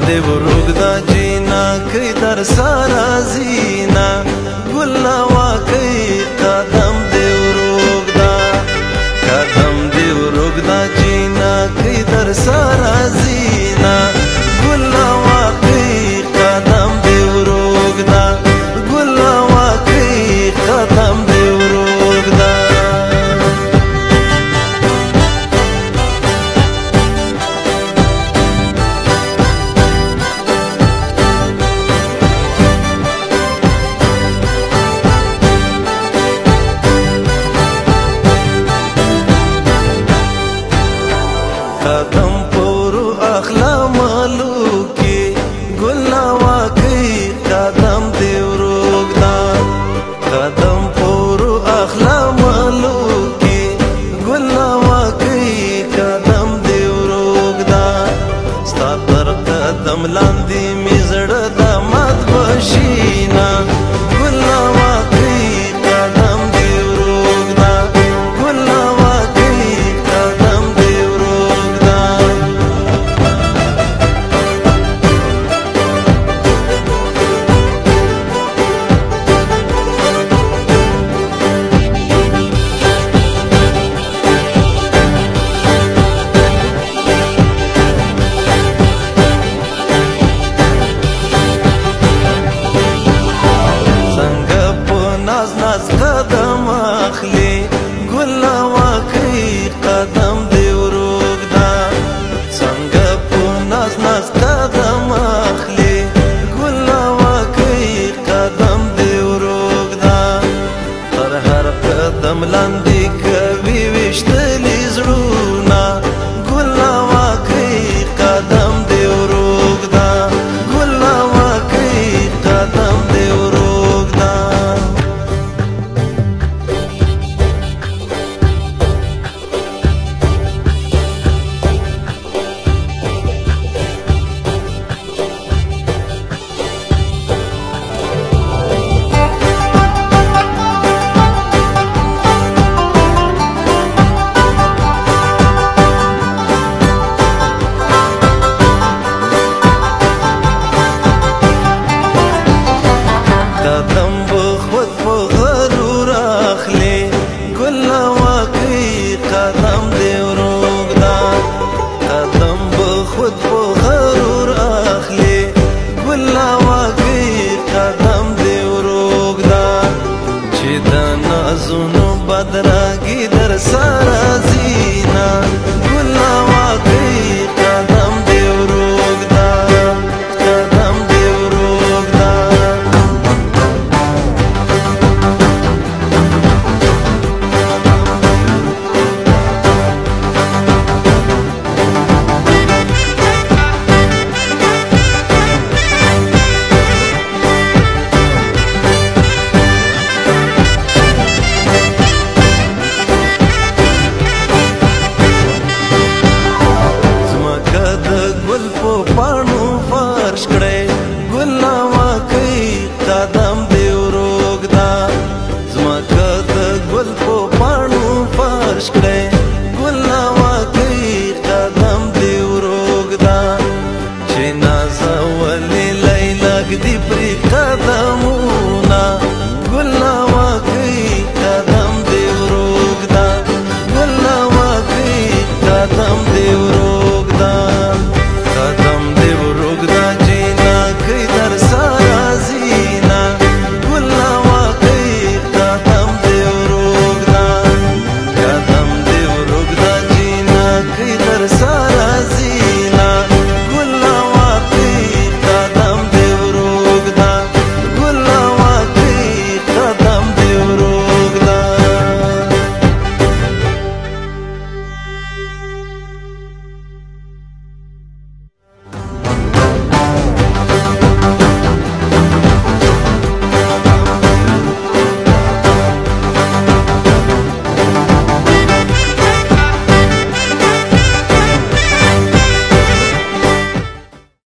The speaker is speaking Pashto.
دی ورګدا جینا کای در سارا زینا ګلنا واکای قدم دی ورګدا جینا کای در سارا زینا ګلنا واکای قدم دی ورګدا ګلنا واکای قدم دی ورګدا قدم پورو اخلا مالو کی ګلنا واکای قدم دی ورګدا قدم پورو اخلا مالو کی ګلنا واکای قدم دی ورګدا ستا پر قدم لاندې می زړه د مات بشینا ګلنا واکای قدم دی ورګدا ګلنا واکای قدم دی قدم اخلي ګلنا واکای قدم دی ورګدا څنګه په ناز ناز قدم اخلي ګلنا واکای قدم دی ورګدا تر هر قدم لاندې کوي وشتلې زړونه ګلنا واکای قدم دی ورګدا ګلنا واکای قدم دی ورګدا قدم بخود په غرور اخلي ګلنا واکای قدم دی ورګدا قدم بخود په